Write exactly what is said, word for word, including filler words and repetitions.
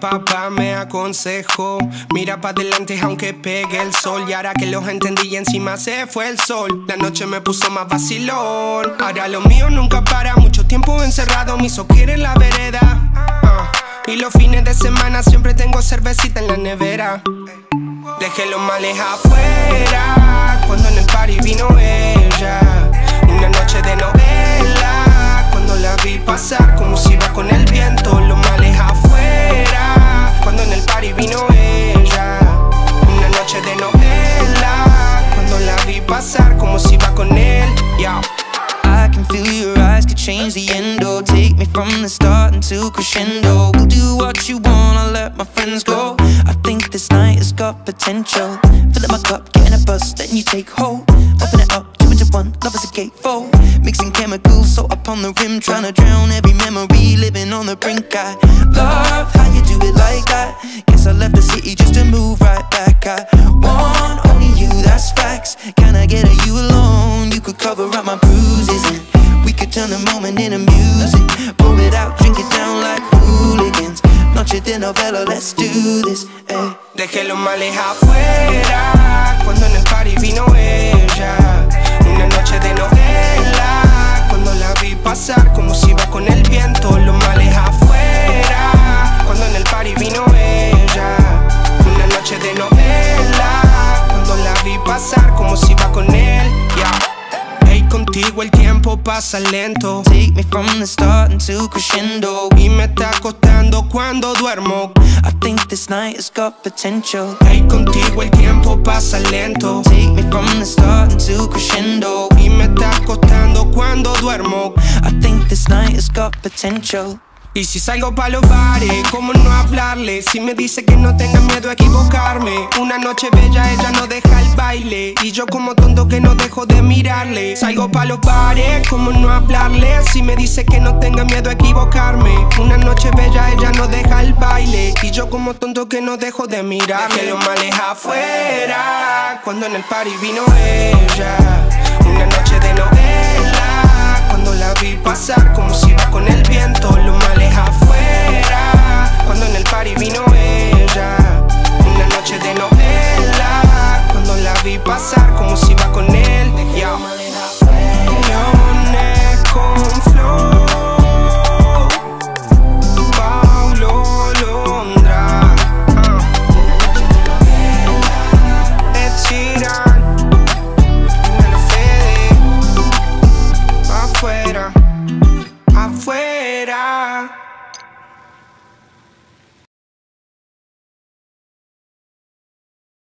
papá me aconsejó. Mira pa' adelante aunque pegue el sol. Y ahora que los entendí y encima se fue el sol, la noche me puso más vacilón. Ahora lo mío nunca para, mucho tiempo encerrado me hizo querer en la vereda. uh, Y los fines de semana siempre tengo cervecita en la nevera. Dejé los males afuera cuando en el party vino ella. Una noche de novela, cuando la vi pasar como si iba con el viento. Los males afuera cuando en el party vino ella. Una noche de novela, cuando la vi pasar como si iba con él. Yeah. I can feel your eyes could change the endo. Take me from the start into crescendo. We'll do what you want, I'll let my friends go. I think this night has got potential. Fill up my cup, get in a bus, then you take hold. Open it up, two into one, love is a gatefold. Mixing chemicals, so up on the rim, trying to drown every memory, living on the brink. I love how you do it like that. Guess I left the city just to move right back. I want only you, that's facts. Can I get a you alone? You could cover up my bruises, and we could turn the moment into music. Pour it out, drink it down like hooligans. Noche de Novela, let's do this, eh. Dejé los males afuera cuando en el party vino ella. Una noche de novela, cuando la vi pasar como si iba con el viento. Los males afuera cuando en el party vino ella. Una noche de novela, cuando la vi pasar como si iba con él. Yeah. Hey, contigo el tiempo pasa lento. Take me from the start into crescendo. Y me está costando cuando duermo. I think this night has got potential. Hey, contigo el tiempo pasa lento. Take me from the start into crescendo. Y me está costando cuando duermo. I think this night has got potential. Y si salgo pa' los bares, ¿cómo no hablarle? Si me dice que no tenga miedo a equivocarme. Una noche bella, ella no deja el baile. Y yo como tonto que no dejo de mirarle. Salgo pa' los bares, ¿cómo no hablarle? Si me dice que no tenga miedo a equivocarme. Una noche bella, ella no deja el baile. Y yo como tonto que no dejo de mirarle. Dejé los males afuera cuando en el party vino ella. Una noche de novela, cuando la vi pasar como si iba con el viento. Los males afuera cuando en el party vino ella. Una noche de novela.